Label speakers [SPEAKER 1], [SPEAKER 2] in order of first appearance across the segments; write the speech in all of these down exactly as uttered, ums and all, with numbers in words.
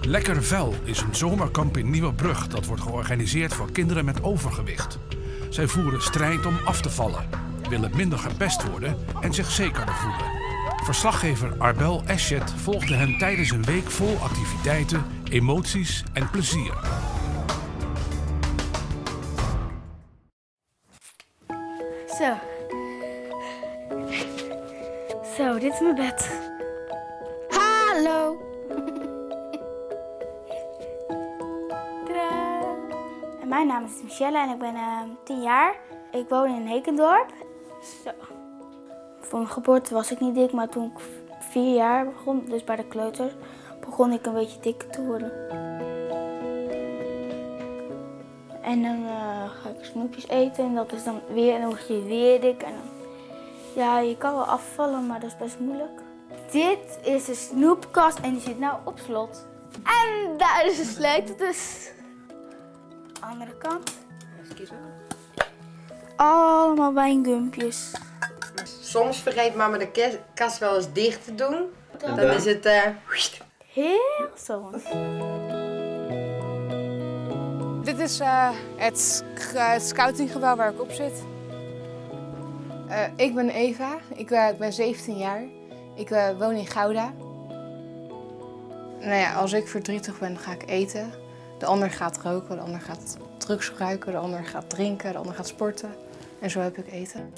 [SPEAKER 1] Lekker Vel is een zomerkamp in Nieuwebrug dat wordt georganiseerd voor kinderen met overgewicht. Zij voeren strijd om af te vallen, willen minder gepest worden en zich zekerder voelen. Verslaggever Arbel Eschet volgde hen tijdens een week vol activiteiten, emoties en plezier.
[SPEAKER 2] Zo. Zo, dit is mijn bed. Hallo. Tadaa. En mijn naam is Michelle en ik ben uh, tien jaar. Ik woon in Hekendorp. Zo. Voor mijn geboorte was ik niet dik, maar toen ik vier jaar begon, dus bij de kleuters, begon ik een beetje dikker te worden. En dan uh, ga ik snoepjes eten en dat is dan weer, en dan word je weer dik. En dan, ja, je kan wel afvallen, maar dat is best moeilijk. Dit is de snoepkast en die zit nou op slot. En daar is de sleutel dus. Andere kant. Allemaal wijngumpjes.
[SPEAKER 3] Soms vergeet mama de kast wel eens dicht te doen. Dan is het uh...
[SPEAKER 2] heel soms.
[SPEAKER 4] Dit is uh, het, het scoutinggebouw waar ik op zit. Uh, ik ben Eva, ik, uh, ik ben zeventien jaar. Ik uh, woon in Gouda. Nou ja, als ik verdrietig ben, ga ik eten. De ander gaat roken, de ander gaat drugs gebruiken, de ander gaat drinken, de ander gaat sporten. En zo heb ik eten.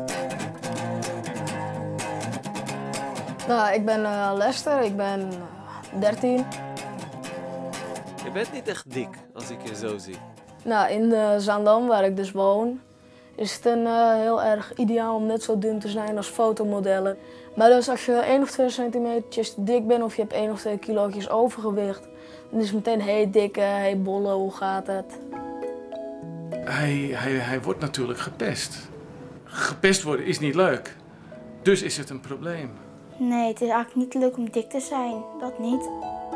[SPEAKER 5] Nou, ik ben uh, Lester, ik ben uh, dertien.
[SPEAKER 6] Je bent niet echt dik, als ik je zo zie.
[SPEAKER 5] Nou, in uh, Zaandam, waar ik dus woon, is het een, uh, heel erg ideaal om net zo dun te zijn als fotomodellen. Maar dus als je één of twee centimeter dik bent of je hebt één of twee kilootjes overgewicht, dan is het meteen, hey dikke, hey bolle, hoe gaat het?
[SPEAKER 7] Hij, hij, hij wordt natuurlijk gepest. Gepest worden is niet leuk. Dus is het een probleem.
[SPEAKER 2] Nee, het is eigenlijk niet leuk om dik te zijn. Dat niet.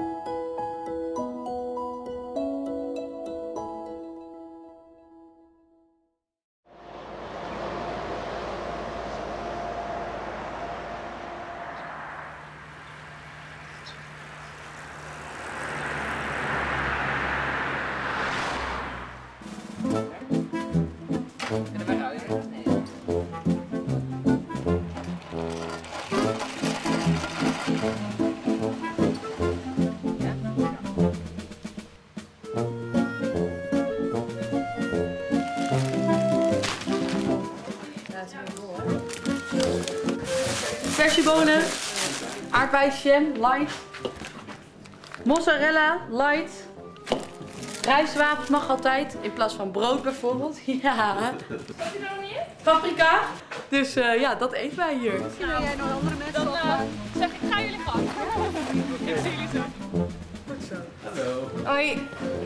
[SPEAKER 8] Verse bonen, aardbeienjam, light, mozzarella, light, rijstwafels mag altijd, in plaats van brood bijvoorbeeld. Ja. Wat je er nog niet in? Paprika. Dus uh, ja, dat eten wij hier. Misschien wil jij nog andere mensen? Dan uh, zeg ik, ga jullie gang. Ik zie jullie zo. Goed zo. Hallo. Hoi.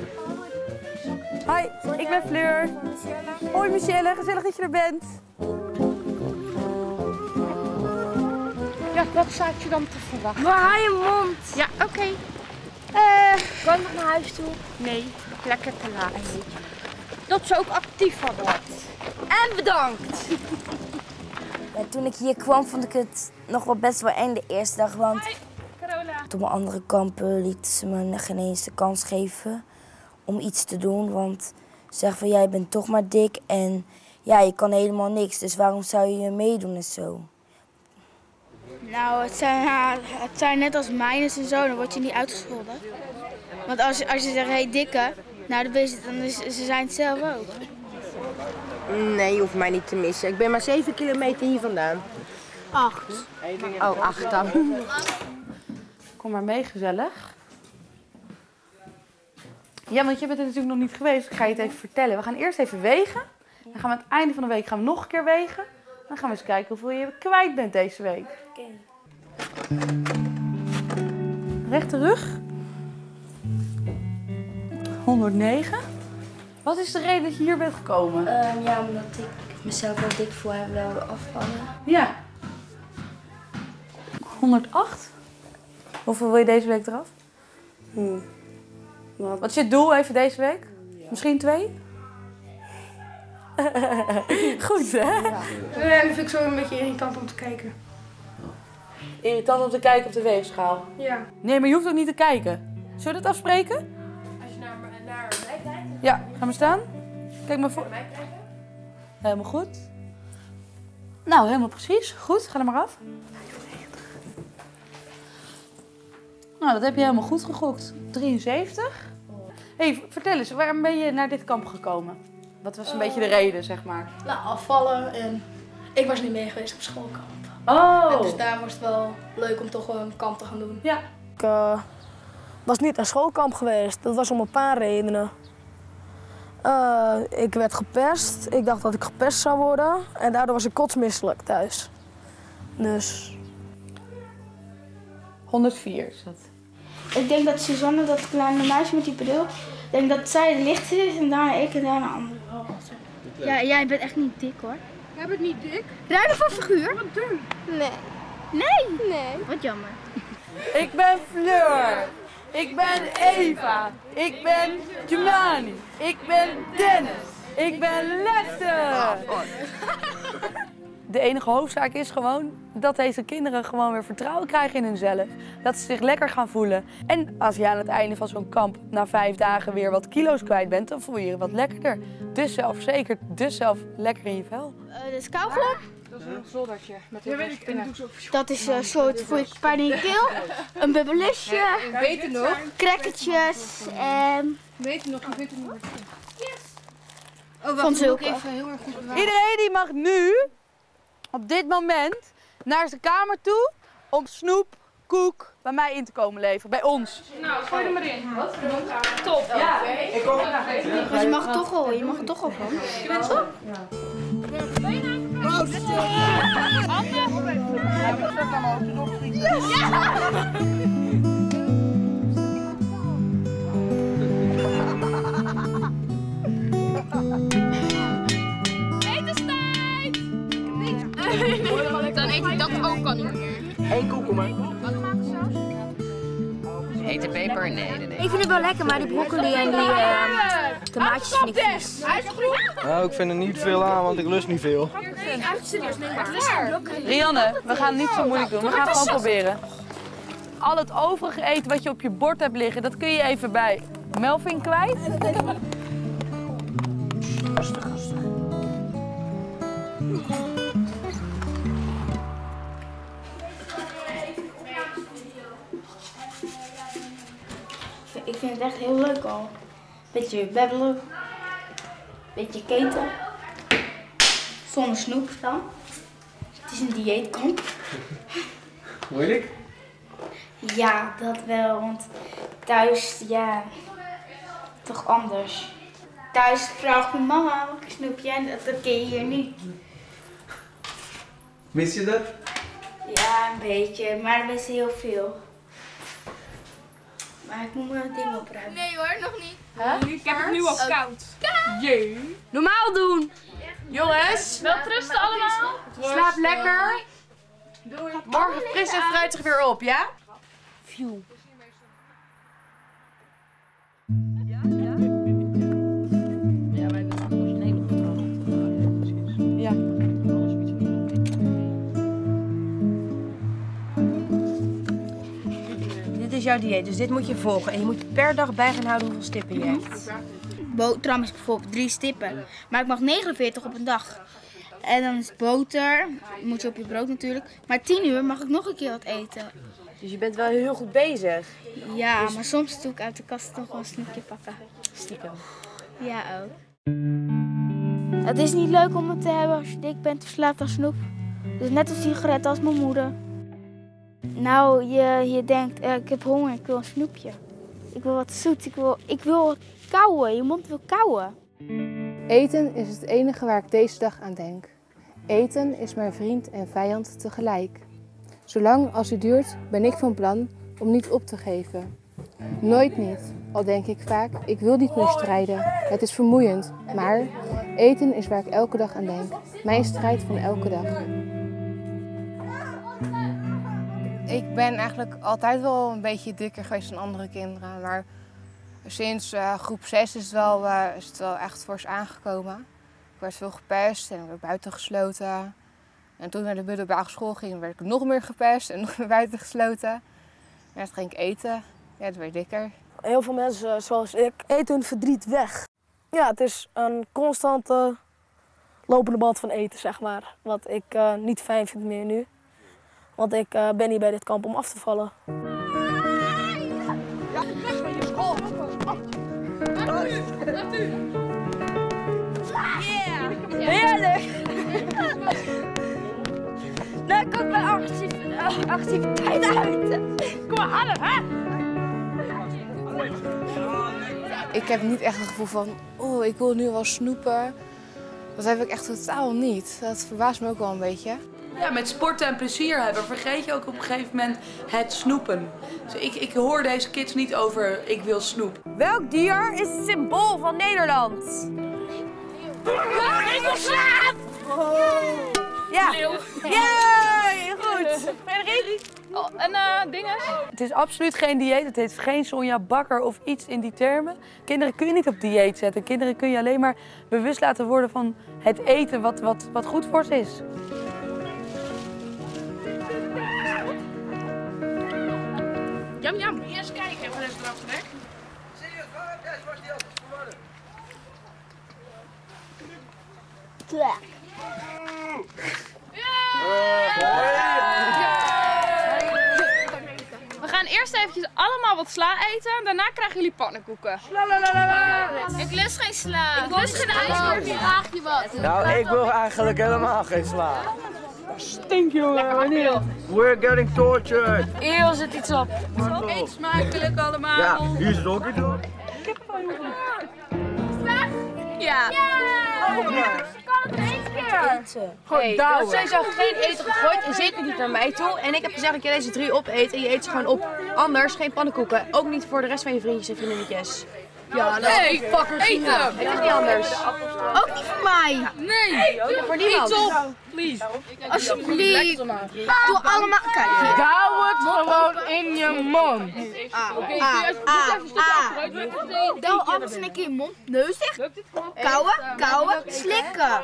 [SPEAKER 9] Hoi, ik ben Fleur. Hoi Michelle, gezellig dat je er bent.
[SPEAKER 8] Ja, wat staat je dan te verwachten?
[SPEAKER 2] Maar hou je mond.
[SPEAKER 8] Ja, oké. Okay.
[SPEAKER 2] Uh, kan ik nog naar huis toe?
[SPEAKER 8] Nee, lekker te laat. Dat ze ook actief van wordt.
[SPEAKER 2] En bedankt.
[SPEAKER 10] Ja, toen ik hier kwam vond ik het nog wel best wel eng de eerste dag, want
[SPEAKER 8] Hoi, Carola.
[SPEAKER 10] op mijn andere kampen lieten ze me geen eens de kans geven om iets te doen, want ze zeggen van jij bent toch maar dik en ja, je kan helemaal niks, dus waarom zou je meedoen en zo?
[SPEAKER 2] Nou, het zijn, ja, het zijn net als mijnes en zo, dan word je niet uitgescholden. Want als, als je zegt, hé hey, dikke, nou, dan, je, dan is, ze zijn het zelf ook.
[SPEAKER 3] Nee, je hoeft mij niet te missen. Ik ben maar zeven kilometer hier vandaan.
[SPEAKER 2] Acht.
[SPEAKER 3] Oh, acht dan.
[SPEAKER 8] Kom maar mee, gezellig. Ja, want je bent er natuurlijk nog niet geweest. Ik ga je het even vertellen. We gaan eerst even wegen. Dan gaan we aan het einde van de week gaan we nog een keer wegen. Dan gaan we eens kijken hoeveel je kwijt bent deze week.
[SPEAKER 2] Oké.
[SPEAKER 8] Rechte rug. honderdnegen. Wat is de reden dat je hier bent gekomen?
[SPEAKER 10] Uh, ja, omdat ik mezelf wel dik voel en wel afvallen.
[SPEAKER 8] Ja. honderdacht. Hoeveel wil je deze week eraf?
[SPEAKER 5] Hmm.
[SPEAKER 8] Wat? Wat is je doel even deze week? Ja. Misschien twee? Goed, hè?
[SPEAKER 5] Ja. Nee, dat vind ik zo een beetje irritant om te kijken.
[SPEAKER 8] Irritant om te kijken op de weegschaal?
[SPEAKER 5] Ja.
[SPEAKER 8] Nee, maar je hoeft ook niet te kijken.
[SPEAKER 9] Zullen we dat afspreken?
[SPEAKER 11] Als je naar, naar mij kijkt.
[SPEAKER 9] Ja, ga maar staan. Kijk maar voor. Helemaal goed. Nou, helemaal precies. Goed, ga er maar af. Nou, dat heb je helemaal goed gegokt. drieënzeventig. Hé, hey, vertel eens, waarom ben je naar dit kamp gekomen? Wat was een uh, beetje de reden, zeg maar?
[SPEAKER 5] Nou, afvallen en ik was niet mee geweest op schoolkamp.
[SPEAKER 9] Oh!
[SPEAKER 5] En dus daar was het wel leuk om toch een kamp te gaan doen.
[SPEAKER 9] Ja.
[SPEAKER 5] Ik uh, was niet naar schoolkamp geweest. Dat was om een paar redenen. Uh, ik werd gepest. Ik dacht dat ik gepest zou worden. En daardoor was ik kotsmisselijk thuis. Dus...
[SPEAKER 9] honderdvier is dat.
[SPEAKER 2] Ik denk dat Suzanne, dat kleine meisje met die bril, ik denk dat zij de lichtste is en daarna ik en daarna andere.
[SPEAKER 12] Ja, jij bent echt niet dik hoor.
[SPEAKER 11] Jij bent niet dik?
[SPEAKER 12] Ruilen voor figuur?
[SPEAKER 11] Wat dun.
[SPEAKER 12] Nee. Nee? Nee. Wat jammer.
[SPEAKER 9] Ik ben Fleur. Ik ben Eva. Ik ben Jumani. Ik ben Dennis. Ik ben Lefter. De enige hoofdzaak is gewoon dat deze kinderen gewoon weer vertrouwen krijgen in hunzelf. Dat ze zich lekker gaan voelen. En als je aan het einde van zo'n kamp na vijf dagen weer wat kilo's kwijt bent, dan voel je je wat lekkerder. Dus zelfverzekerd, dus zelf lekker in je vel.
[SPEAKER 12] Uh, de skouwvlog?
[SPEAKER 11] Dat is een zoldertje met heel veel spinnen.
[SPEAKER 12] Dat is een soort voor je pijn in je keel. Een bubbelusje.
[SPEAKER 11] Ik weet het nog.
[SPEAKER 12] Crackertjes en...
[SPEAKER 11] Weet het nog, ik weet het nog.
[SPEAKER 12] Oh, van zulke.
[SPEAKER 11] Even heel erg goed bewaren.
[SPEAKER 9] Iedereen die mag nu, op dit moment, naar zijn kamer toe om snoep, koek bij mij in te komen leveren. Bij ons.
[SPEAKER 11] Nou, gooi er maar in. Wat? Top. Ja.
[SPEAKER 12] Ik kom. Maar je mag het toch al, je mag het toch al gewoon.
[SPEAKER 11] Je bent zo?
[SPEAKER 12] Ja.
[SPEAKER 11] Etenstijd! Dan eet ik dat ook al niet meer.
[SPEAKER 13] Eén komkommer.
[SPEAKER 3] Hete peper? Nee, nee, nee.
[SPEAKER 12] Ik vind het wel lekker, maar die broccoli en die uh, tomaatjes vind ik vies.
[SPEAKER 13] Nou, ik vind er niet veel aan, want ik lust niet veel.
[SPEAKER 9] Rianne, we gaan niet zo moeilijk doen. We gaan het gewoon proberen. Al het overige eten wat je op je bord hebt liggen, dat kun je even bij Melvin kwijt.
[SPEAKER 13] Rustig, rustig.
[SPEAKER 2] Ik vind het echt heel leuk al. Beetje babbelen. Beetje keten. Zonder snoep dan. Het is een dieetkamp.
[SPEAKER 7] Moeilijk?
[SPEAKER 2] Ja, dat wel. Want thuis, ja, toch anders. Thuis vraagt mijn mama welke snoepje en dat, dat kun je hier niet.
[SPEAKER 7] Mis je dat?
[SPEAKER 2] Ja, een beetje. Maar dat is heel veel. Maar ik moet mijn ding opruimen.
[SPEAKER 12] Nee hoor, nog niet.
[SPEAKER 11] Huh? Ik heb het nu al koud.
[SPEAKER 9] Jee. Normaal doen.
[SPEAKER 11] Jongens. Wel trusten allemaal.
[SPEAKER 9] Slaap lekker.
[SPEAKER 11] Doei.
[SPEAKER 9] Morgen fris en fruitig weer op, ja? Phew.
[SPEAKER 3] Dit is jouw dieet, dus dit moet je volgen. En je moet per dag bij gaan houden hoeveel stippen je hebt.
[SPEAKER 12] Boterham is bijvoorbeeld drie stippen, maar ik mag negenenveertig op een dag. En dan is boter, moet je op je brood natuurlijk. Maar tien uur mag ik nog een keer wat eten.
[SPEAKER 3] Dus je bent wel heel goed bezig.
[SPEAKER 12] Ja, maar soms doe ik uit de kast toch wel een snoepje pakken.
[SPEAKER 3] Stiekem.
[SPEAKER 12] Ja, ook. Het is niet leuk om het te hebben als je dik bent verslaafd aan snoep. Dus net als sigaretten als mijn moeder. Nou, je, je denkt, eh, ik heb honger, ik wil een snoepje. Ik wil wat zoet, ik wil, ik wil kauwen, je mond wil kauwen.
[SPEAKER 4] Eten is het enige waar ik deze dag aan denk. Eten is mijn vriend en vijand tegelijk. Zolang als het duurt, ben ik van plan om niet op te geven. Nooit niet, al denk ik vaak, ik wil niet meer strijden. Het is vermoeiend, maar eten is waar ik elke dag aan denk. Mijn strijd van elke dag. Ik ben eigenlijk altijd wel een beetje dikker geweest dan andere kinderen, maar sinds uh, groep zes is het, wel, uh, is het wel echt fors aangekomen. Ik werd veel gepest en ik werd buitengesloten. En toen ik naar de middelbare school ging, werd ik nog meer gepest en nog meer buitengesloten. En toen ging ik eten. Ja, toen werd ik dikker.
[SPEAKER 5] heel veel mensen zoals ik eten hun verdriet weg. Ja, het is een constante lopende band van eten, zeg maar. Wat ik uh, niet fijn vind meer nu. Want ik uh, ben hier bij dit kamp om af te vallen.
[SPEAKER 11] Ja, weg van je school.
[SPEAKER 14] Yeah! Heerlijk! Nou, kom bij actief, activiteit uit. Kom maar, harder, hè?
[SPEAKER 4] Ik heb niet echt het gevoel van, oh, ik wil nu wel snoepen. Dat heb ik echt totaal niet. Dat verbaast me ook wel een beetje.
[SPEAKER 8] Ja, met sporten en plezier hebben vergeet je ook op een gegeven moment het snoepen. Dus ik, ik hoor deze kids niet over ik wil snoep.
[SPEAKER 14] Welk dier is het symbool van Nederland? Ja, ik wil slaap! Ja. Jee, goed. Frederik?
[SPEAKER 11] Oh, en uh, dingen?
[SPEAKER 8] Het is absoluut geen dieet. Het heet geen Sonja Bakker of iets in die termen. Kinderen kun je niet op dieet zetten. Kinderen kun je alleen maar bewust laten worden van het eten wat, wat, wat goed voor ze is.
[SPEAKER 11] Jam, jam. Hier eens kijken voor deze drafsnack.
[SPEAKER 14] Ja.
[SPEAKER 11] We gaan eerst eventjes allemaal wat sla eten. Daarna krijgen jullie pannenkoeken. Ik lust geen sla. Ik lust geen ijskorpje. Vraag je wat?
[SPEAKER 13] Nou, ik wil eigenlijk helemaal geen sla.
[SPEAKER 9] Stink, jongen.
[SPEAKER 11] Wanneer?
[SPEAKER 13] We're getting tortured.
[SPEAKER 11] Eeuw, zit iets op. Eet smakelijk allemaal.
[SPEAKER 13] Ja, hier is het ook iets op.
[SPEAKER 11] Ja.
[SPEAKER 14] Kan het één keer?
[SPEAKER 9] Gewoon douwen.
[SPEAKER 15] Er zijn sowieso geen eten gegooid en zeker niet naar mij toe. En ik heb gezegd dat je deze drie opeet en je eet ze gewoon op. Anders geen pannenkoeken. Ook niet voor de rest van je vriendjes en vriendinnetjes. Ja, dat
[SPEAKER 11] hey,
[SPEAKER 15] is fuckers.
[SPEAKER 11] eten!
[SPEAKER 15] Ja, het is niet anders.
[SPEAKER 14] Ook niet voor mij.
[SPEAKER 11] Nee.
[SPEAKER 15] Voor niemand.
[SPEAKER 11] Iets op. Please.
[SPEAKER 14] Alsjeblieft. Doe allemaal. Kijk hier.
[SPEAKER 9] Douw het gewoon in je mond.
[SPEAKER 14] Ah, ah, ah, ah. Douw alles in een keer in je mond. Neus dicht. Kauwen, kauwen, slikken.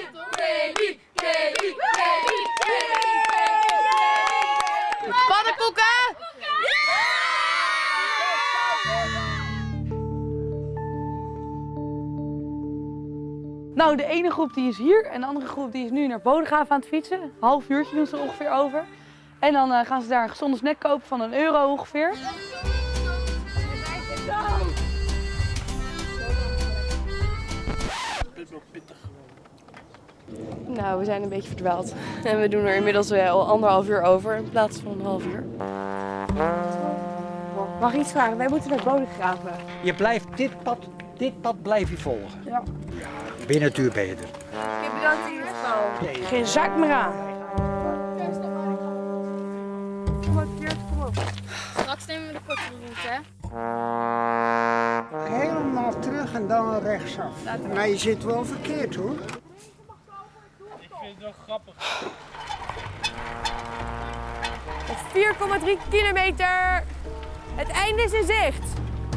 [SPEAKER 11] Pannenkoeken!
[SPEAKER 8] Nou, de ene groep die is hier en de andere groep die is nu naar Bodegraven aan het fietsen. Een half uurtje doen ze er ongeveer over. En dan uh, gaan ze daar een gezonde snack kopen van een euro ongeveer.
[SPEAKER 15] Nou, we zijn een beetje verdwaald. En we doen er inmiddels al anderhalf uur over in plaats van een half uur. Mag ik iets vragen? Wij moeten naar Bodegraven.
[SPEAKER 16] Je blijft dit pad, dit pad blijf je volgen.
[SPEAKER 15] Ja.
[SPEAKER 16] Ben je natuurlijk beter.
[SPEAKER 15] Ik heb bedankt in ieder geval.
[SPEAKER 8] Geen zak meer aan.
[SPEAKER 15] Kom op, Geert, kom op.
[SPEAKER 11] Straks nemen we de kortere route, hè?
[SPEAKER 17] Helemaal terug en dan rechtsaf. Maar je zit wel verkeerd, hoor.
[SPEAKER 9] Ik vind het wel grappig.
[SPEAKER 15] vier komma drie kilometer. Het einde is in zicht.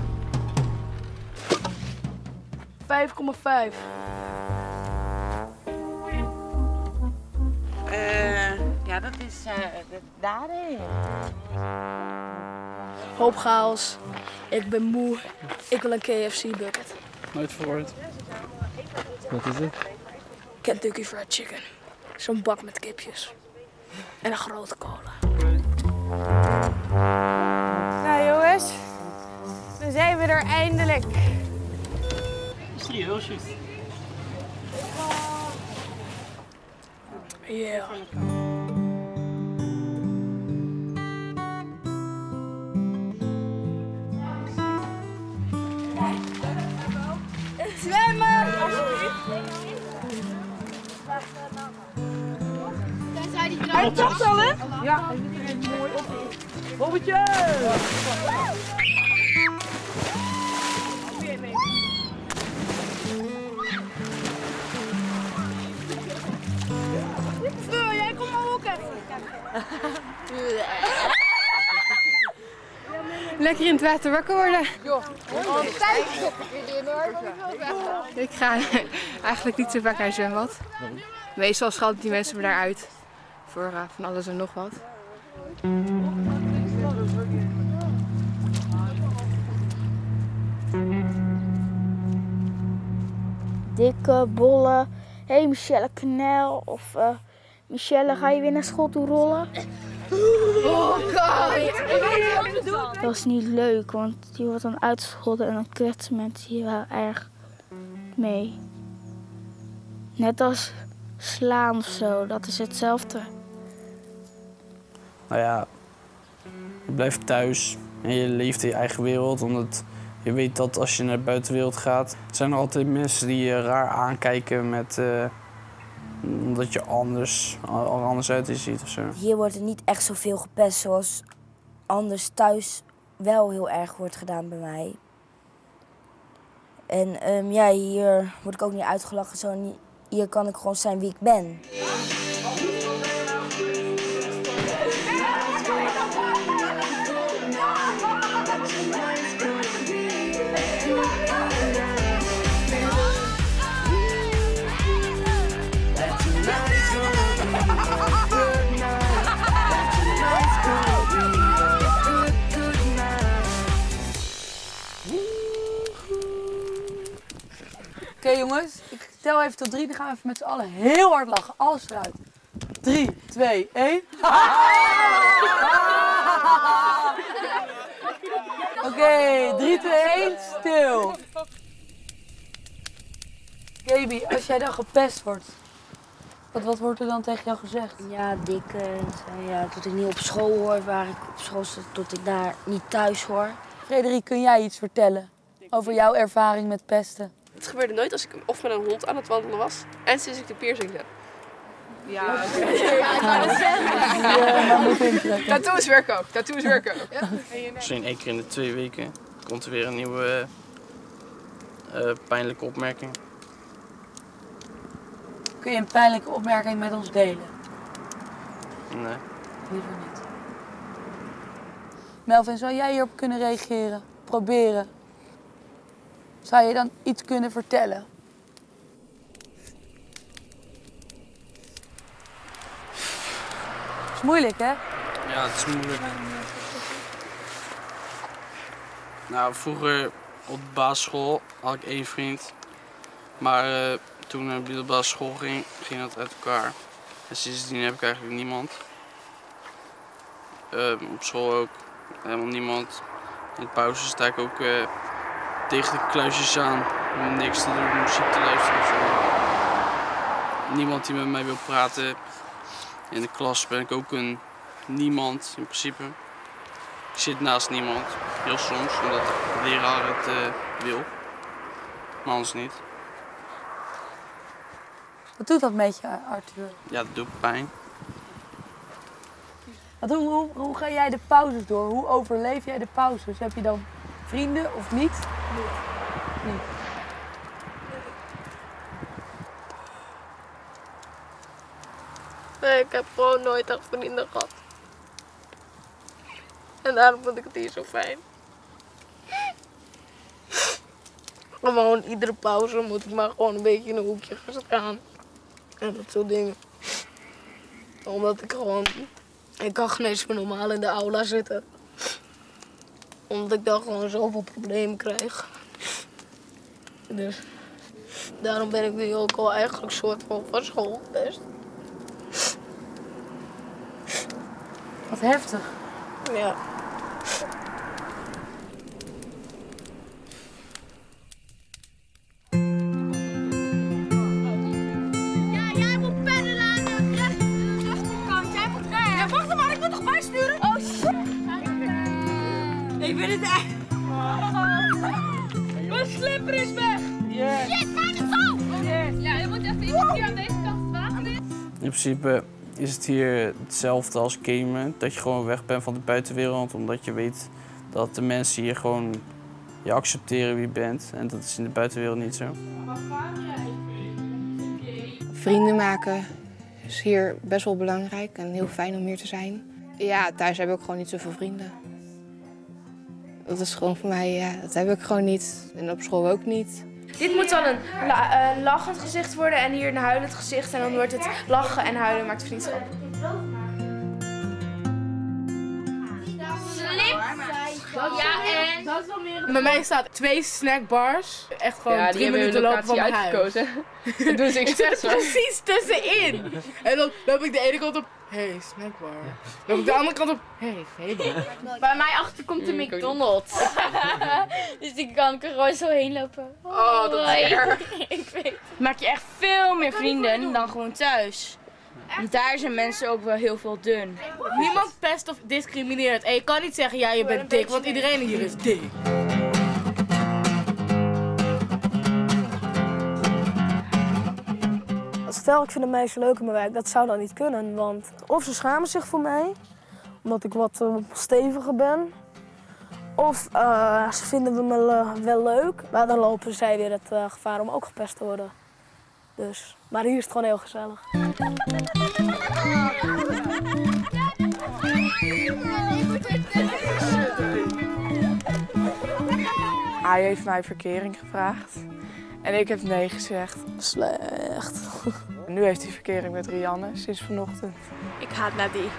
[SPEAKER 5] vijf komma vijf.
[SPEAKER 18] Uh, ja, dat is uh, daarheen.
[SPEAKER 5] Hoop chaos. Ik ben moe. Ik wil een K F C bucket.
[SPEAKER 9] Nooit verhoord. Wat is het?
[SPEAKER 5] Kentucky Fried Chicken. Zo'n bak met kipjes. En een grote cola.
[SPEAKER 15] Nou jongens, dan zijn we er eindelijk.
[SPEAKER 9] Serieus, juist.
[SPEAKER 5] Yeah.
[SPEAKER 14] Zwemmen!
[SPEAKER 15] Hij tocht al, hè?
[SPEAKER 9] Ja, hij zit er mooi op. Bobbetje!
[SPEAKER 14] Fleur, jij komt maar ook even.
[SPEAKER 4] Lekker in het water wakker worden.
[SPEAKER 14] Altijd.
[SPEAKER 4] Ik ga eigenlijk niet zo vaak naar zwembad. Meestal schalten die mensen me daaruit voor uh, van alles en nog wat.
[SPEAKER 12] dikke, bolle. Hé hey, Michelle, knel. Of uh, Michelle, ga je weer naar school toe rollen?
[SPEAKER 14] Oh god!
[SPEAKER 12] Dat was niet leuk, want die wordt dan uitgescholden en dan kwetsen mensen hier wel erg mee. Net als slaan of zo, dat is hetzelfde.
[SPEAKER 19] Nou ja, je blijft thuis en je leeft in je eigen wereld, omdat je weet dat als je naar de buitenwereld gaat, zijn er altijd mensen die je raar aankijken met, uh, omdat je anders, er anders uit ziet of zo.
[SPEAKER 10] Hier wordt er niet echt zoveel gepest zoals anders thuis wel heel erg wordt gedaan bij mij. En um, ja, hier word ik ook niet uitgelachen, zo niet, hier kan ik gewoon zijn wie ik ben.
[SPEAKER 9] Oké okay, jongens, ik tel even tot drie, dan gaan we even met z'n allen heel hard lachen. Alles eruit. drie, twee, één. Oké, drie, twee, één, stil. Gaby, als jij dan gepest wordt, wat, wat wordt er dan tegen jou gezegd?
[SPEAKER 10] Ja, dik, uh, ja, dat ik niet op school hoor, waar ik op school zit, dat ik daar niet thuis hoor.
[SPEAKER 9] Frederik, kun jij iets vertellen over jouw ervaring met pesten?
[SPEAKER 20] Het gebeurde nooit als ik of met een hond aan het wandelen was en sinds ik de piercing heb. Ja, oké. Okay. Tattoos werken ook. Tattoos werken ook. Ja.
[SPEAKER 19] Misschien één keer in de twee weken komt er weer een nieuwe uh, pijnlijke opmerking.
[SPEAKER 9] Kun je een pijnlijke opmerking met ons delen?
[SPEAKER 19] Nee.
[SPEAKER 9] Liever niet. Melvin, zou jij hierop kunnen reageren? Proberen? Zou je dan iets kunnen vertellen? Het is moeilijk, hè?
[SPEAKER 19] Ja, het is moeilijk. Nou, vroeger op de basisschool had ik één vriend. Maar uh, toen ik naar de middelbare school ging, ging dat uit elkaar. En sindsdien heb ik eigenlijk niemand. Uh, op school ook helemaal niemand. In de pauze sta ik ook uh, tegen de kluisjes aan om niks te doen, muziek te luisteren of zo. Niemand die met mij wil praten. In de klas ben ik ook een niemand in principe. Ik zit naast niemand, heel soms, omdat de leraar het uh, wil. Maar anders niet.
[SPEAKER 9] Wat doet dat met je, Arthur?
[SPEAKER 19] Ja, dat doet pijn.
[SPEAKER 9] Wat, hoe, hoe, hoe ga jij de pauzes door? Hoe overleef jij de pauzes? Heb je dan vrienden of niet? Nee. Niet.
[SPEAKER 20] Nee, ik heb gewoon nooit echt vrienden gehad. En daarom vond ik het hier zo fijn. Gewoon iedere pauze moet ik maar gewoon een beetje in een hoekje gaan staan. En dat soort dingen. Omdat ik gewoon... Ik kan geen eens meer normaal in de aula zitten. Omdat ik dan gewoon zoveel problemen krijg. Dus... Daarom ben ik nu ook al eigenlijk soort van van school gepest.
[SPEAKER 9] Wat heftig.
[SPEAKER 20] Ja.
[SPEAKER 14] Ik ben het echt. Mijn slipper is weg. Yes. Shit, mijn zo. Yes. Ja, je moet echt even hier aan deze kant het water in.
[SPEAKER 19] In principe is het hier hetzelfde als gamen. Dat je gewoon weg bent van de buitenwereld. Omdat je weet dat de mensen hier gewoon je accepteren wie je bent. En dat is in de buitenwereld niet zo.
[SPEAKER 4] Vrienden maken is hier best wel belangrijk en heel fijn om hier te zijn. Ja, thuis heb ik ook gewoon niet zoveel vrienden. Dat is gewoon voor mij, ja, dat heb ik gewoon niet. En op school ook niet.
[SPEAKER 21] Dit moet dan een la uh, lachend gezicht worden en hier een huilend gezicht. En dan wordt het lachen en huilen maakt vriendschap.
[SPEAKER 14] Slip,
[SPEAKER 21] Ja, en?
[SPEAKER 20] Dat is wel meer... Bij mij staat twee snackbars. Echt gewoon
[SPEAKER 8] Ja, die
[SPEAKER 20] drie
[SPEAKER 8] hebben
[SPEAKER 20] minuten
[SPEAKER 8] hun
[SPEAKER 20] lopen van mijn huis.
[SPEAKER 8] uitgekozen. Dat doen ze
[SPEAKER 20] Ik zit er
[SPEAKER 8] expres, hoor.
[SPEAKER 20] precies tussenin. En dan loop ik de ene kant op. Hé, hey, snackbar. Dan loop ik de andere kant op. Hé, hey, Febo.
[SPEAKER 21] Bij mij achter komt de
[SPEAKER 8] Mm, ik ook
[SPEAKER 21] McDonald's. Dus die kan ik er gewoon zo heen lopen.
[SPEAKER 8] Oh, dat is erg.
[SPEAKER 21] Ik weet het. Maak je echt veel meer vrienden dan gewoon thuis. Want daar zijn mensen ook wel heel veel dun.
[SPEAKER 20] Niemand pest of discrimineert. En je kan niet zeggen, ja, je bent dik, want iedereen hier is dik.
[SPEAKER 1] Stel, ik vind een meisje leuk in mijn wijk, dat zou dan niet kunnen. Want of ze schamen zich voor mij, omdat ik wat uh, steviger ben. Of uh, ze vinden me uh, wel leuk, maar dan lopen zij weer het uh, gevaar om ook gepest te worden. Dus, maar hier is het gewoon heel gezellig.
[SPEAKER 9] Hij heeft mij verkering gevraagd. En ik heb nee gezegd.
[SPEAKER 1] Slecht.
[SPEAKER 9] Nu heeft hij verkering met Rianne sinds vanochtend.
[SPEAKER 21] Ik haat Nadie.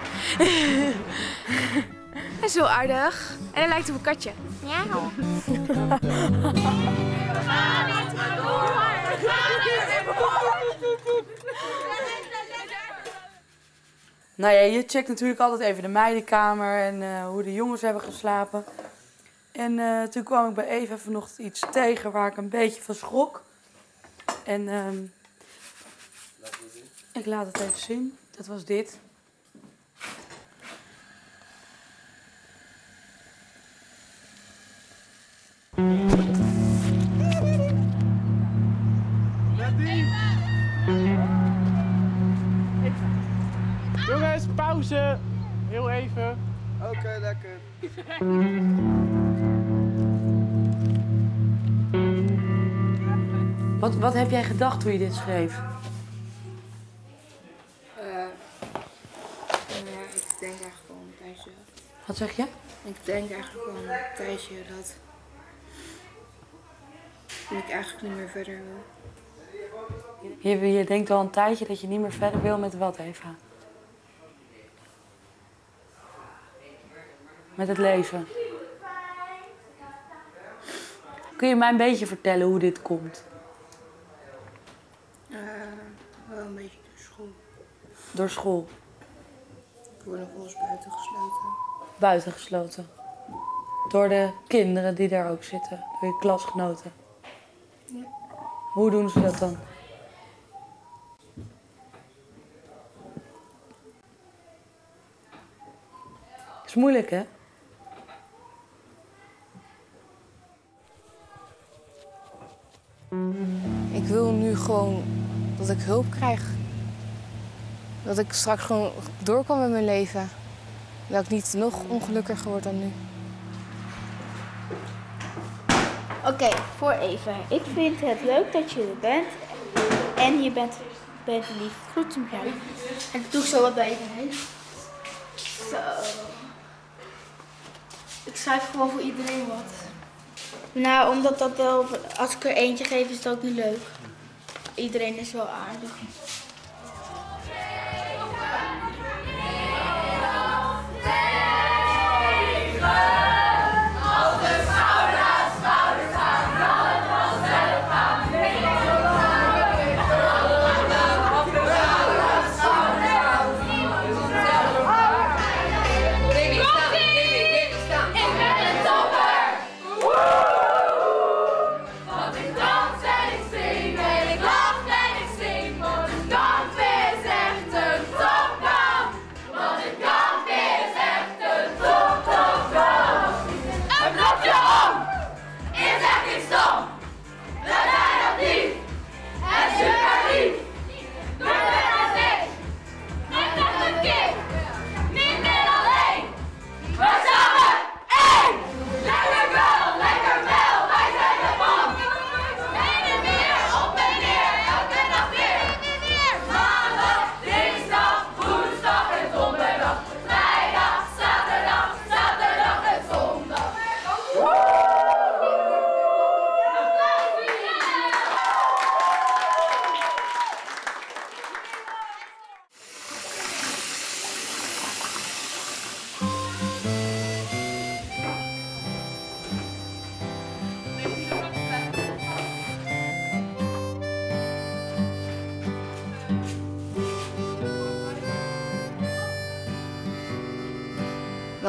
[SPEAKER 21] Hij is zo aardig. En hij lijkt op een katje. Ja.
[SPEAKER 9] Nou ja, je checkt natuurlijk altijd even de meidenkamer en uh, hoe de jongens hebben geslapen. En uh, toen kwam ik bij Eva vanochtend iets tegen waar ik een beetje van schrok. En uh, ik laat het even zien. Dat was dit.
[SPEAKER 13] Jongens, pauze. Heel even. Oké, okay, lekker.
[SPEAKER 9] Wat, wat heb jij gedacht toen je dit schreef?
[SPEAKER 12] Uh, ja, ik denk eigenlijk gewoon een tijdje.
[SPEAKER 9] Wat zeg je?
[SPEAKER 12] Ik denk eigenlijk gewoon een tijdje dat ik eigenlijk niet meer verder wil.
[SPEAKER 9] Je, je denkt al een tijdje dat je niet meer verder wil met wat, Eva? Met het leven. Kun je mij een beetje vertellen hoe dit komt?
[SPEAKER 12] Uh, wel een beetje door school.
[SPEAKER 9] Door school?
[SPEAKER 12] Ik word nog wel eens buitengesloten.
[SPEAKER 9] Buitengesloten? Door de kinderen die daar ook zitten? Door je klasgenoten?
[SPEAKER 12] Ja.
[SPEAKER 9] Hoe doen ze dat dan? Is moeilijk, hè?
[SPEAKER 4] Ik wil nu gewoon dat ik hulp krijg. Dat ik straks gewoon doorkom met mijn leven. Dat ik niet nog ongelukkiger word dan nu.
[SPEAKER 12] Oké, okay, voor even. Ik vind het leuk dat je er bent. En je bent, bent lief. Goed om jou. En ik doe zo wat bij je heen. Zo. Ik schrijf gewoon voor iedereen wat. Nou, omdat dat wel, als ik er eentje geef, is het ook niet leuk. Iedereen is wel aardig.
[SPEAKER 21] Want ik dans en ik zing en ik lach en ik zing, want ik dans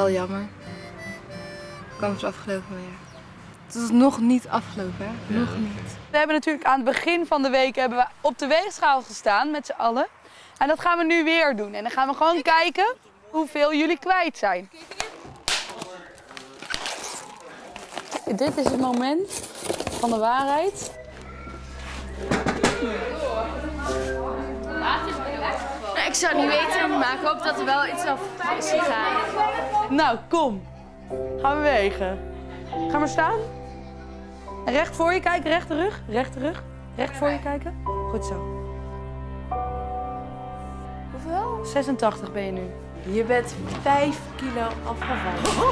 [SPEAKER 4] Wel jammer. Kan het afgelopen weer. Het is nog niet afgelopen, hè? Nog niet.
[SPEAKER 9] We hebben natuurlijk aan het begin van de week hebben we op de weegschaal gestaan met z'n allen. En dat gaan we nu weer doen. En dan gaan we gewoon kijken hoeveel jullie kwijt zijn. Dit is het moment van de waarheid.
[SPEAKER 21] Nou, ik zou het niet weten, maar ik hoop dat er wel iets af is gegaan.
[SPEAKER 9] Nou, kom. Gaan we wegen. Ga maar staan. En recht voor je kijken, rechte rug. Rechte rug. Recht voor je kijken. Goed zo.
[SPEAKER 21] Hoeveel?
[SPEAKER 9] zesentachtig ben je nu. Je bent vijf kilo afgevallen.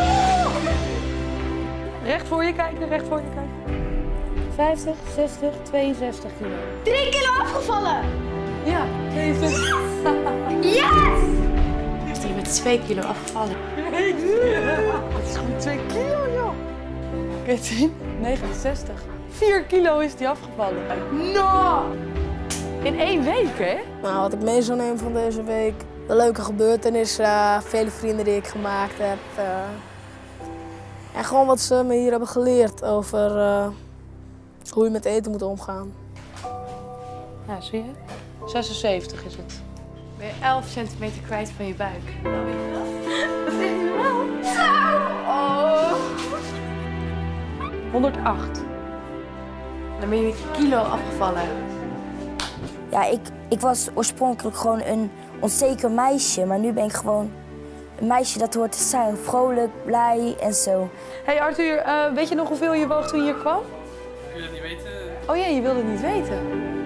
[SPEAKER 9] Recht voor je kijken, recht voor je kijken. vijftig, zestig, tweeënzestig kilo.
[SPEAKER 14] drie kilo afgevallen!
[SPEAKER 9] Ja, tweeënzestig.
[SPEAKER 14] Yes!
[SPEAKER 21] Je bent twee kilo afgevallen.
[SPEAKER 9] Dat is gewoon twee kilo, joh. Kun je het zien? negenenzestig. vier kilo is die afgevallen. No! In één week, hè?
[SPEAKER 1] Nou, wat ik mee zou nemen van deze week, de leuke gebeurtenissen, uh, vele vrienden die ik gemaakt heb. Uh, en gewoon wat ze me hier hebben geleerd over uh, hoe je met eten moet omgaan.
[SPEAKER 9] Ja, zie je? zesenzeventig is het.
[SPEAKER 21] Ben je elf centimeter kwijt van je buik?
[SPEAKER 14] Wat zeg je nou? Zo! Oh!
[SPEAKER 9] honderdacht.
[SPEAKER 21] Dan ben je een kilo afgevallen.
[SPEAKER 10] Ja, ik, ik was oorspronkelijk gewoon een onzeker meisje, maar nu ben ik gewoon een meisje dat hoort te zijn. Vrolijk, blij en zo.
[SPEAKER 9] Hé hey Arthur, uh, weet je nog hoeveel je woog toen je hier kwam?
[SPEAKER 19] Ik wil het niet weten.
[SPEAKER 9] Oh ja, je wilde het niet weten.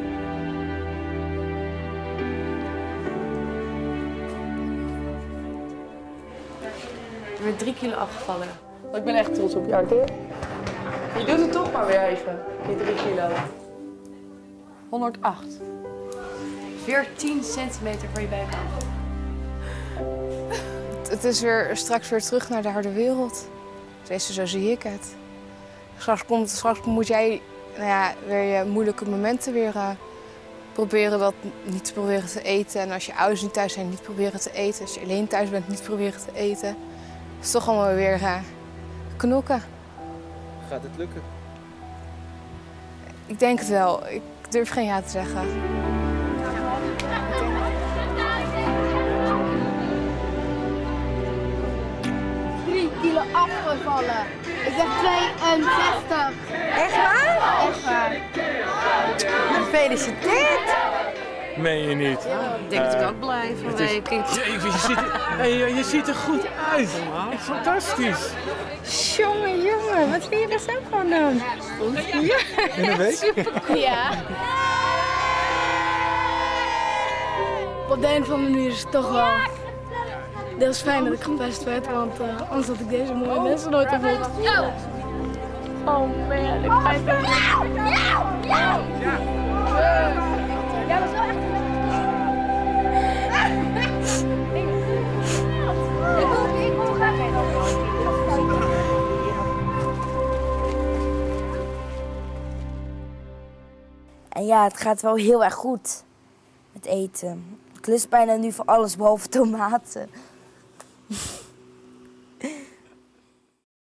[SPEAKER 21] Je bent drie kilo afgevallen.
[SPEAKER 9] Ik ben echt trots op je, Arthur. Je doet het toch maar weer even, die drie kilo. honderdacht.
[SPEAKER 21] veertien centimeter van je buik af.
[SPEAKER 4] Het is weer straks weer terug naar de harde wereld. Tenminste, zo zie ik het. Straks, komt, straks moet jij nou ja, weer je moeilijke momenten weer uh, proberen dat niet te proberen te eten. En als je ouders niet thuis zijn, niet proberen te eten. Als je alleen thuis bent, niet proberen te eten. Het is toch allemaal weer uh, knokken.
[SPEAKER 13] Gaat het lukken?
[SPEAKER 4] Ik denk het wel. Ik durf geen ja te zeggen.
[SPEAKER 14] drie kilo afgevallen. Ik ben tweeënzestig.
[SPEAKER 3] Echt waar?
[SPEAKER 14] Echt waar.
[SPEAKER 3] Gefeliciteerd!
[SPEAKER 7] Meen je niet?
[SPEAKER 18] Ik denk dat ik ook blij van
[SPEAKER 7] Het is-
[SPEAKER 18] week.
[SPEAKER 7] Je, je, je ziet er, hey, je, je ziet er goed uit. Echt fantastisch.
[SPEAKER 14] Jongen, jongen, wat vind je er zo van doen? Ja.
[SPEAKER 7] In een week?
[SPEAKER 14] Supercool. Ja.
[SPEAKER 5] Op de een of andere manier is het toch wel deels fijn dat ik gepest werd, want uh, anders had ik deze mooie mensen nooit ontmoet. Oh man, ik ga het
[SPEAKER 14] Ja, ja, ja. Ja, dat is wel echt een Ik wil, ik wil graag heen.
[SPEAKER 10] En ja, het gaat wel heel erg goed met eten. Ik lust bijna nu van alles behalve tomaten.